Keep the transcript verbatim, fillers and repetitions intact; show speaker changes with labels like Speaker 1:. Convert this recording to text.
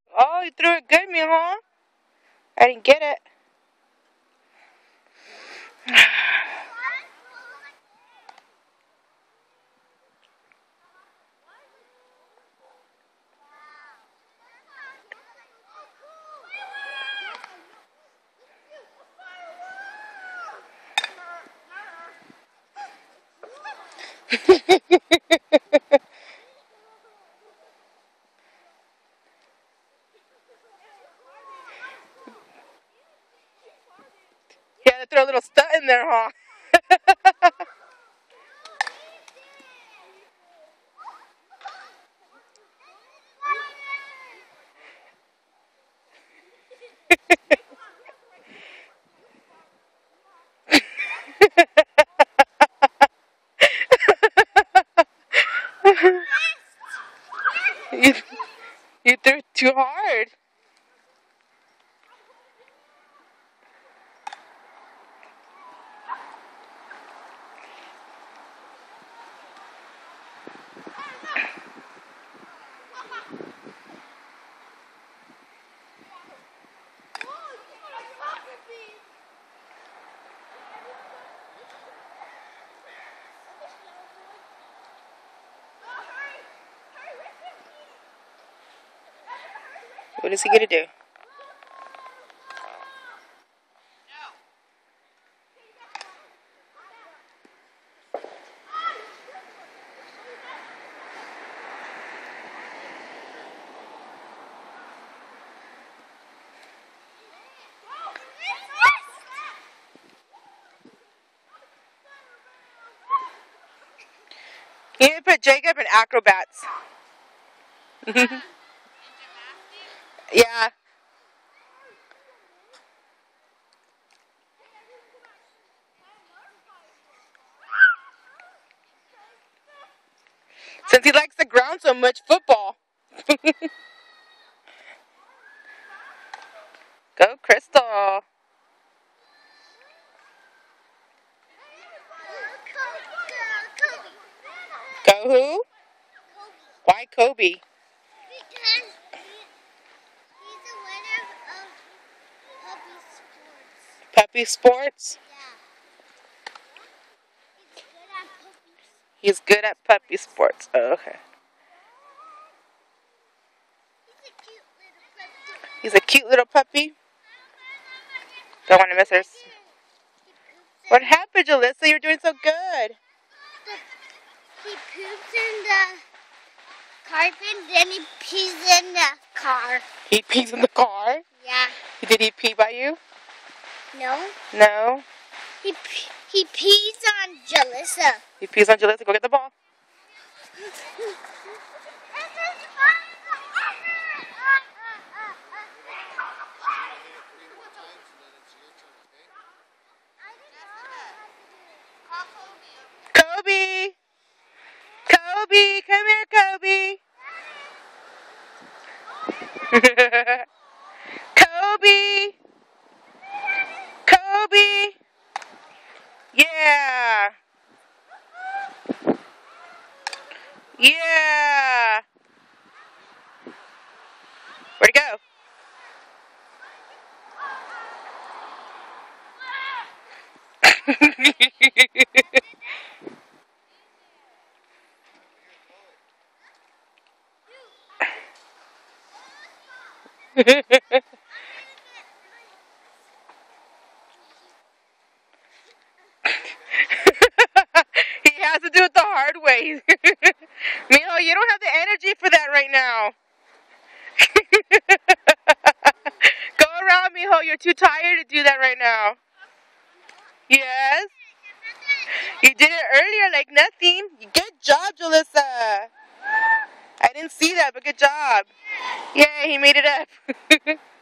Speaker 1: Oh, you threw it good, Mijo. I didn't get it. You had to throw a little stunt in there, huh? you, you threw it too hard. What is he gonna do? You need to put Jacob in acrobats. Yeah. Since he likes the ground so much, football. Go, Crystal. Go who? Why Kobe?
Speaker 2: Because he's the winner of Puppy Sports.
Speaker 1: Puppy Sports?
Speaker 2: Yeah.
Speaker 1: He's good at Puppy Sports. Oh, okay.
Speaker 2: He's a cute little puppy.
Speaker 1: He's a cute little puppy. Don't want to miss her. What happened, Jalissa? You're doing so good.
Speaker 2: He poops in the carpet, then he pees in the car.
Speaker 1: He pees in the car?
Speaker 2: Yeah.
Speaker 1: Did he pee by you?
Speaker 2: No.
Speaker 1: No?
Speaker 2: He he pees on Jalissa.
Speaker 1: He pees on Jalissa. Go get the ball. Kobe! Kobe! Come here, Kobe! Kobe! Kobe! Yeah! Yeah! Where'd he go? He has to do it the hard way. Mijo, you don't have the energy for that right now. Go around, Mijo. You're too tired to do that right now. Yes? You did it earlier like nothing. Good job, Jalissa. I didn't see that, but good job. Yay, he made it up.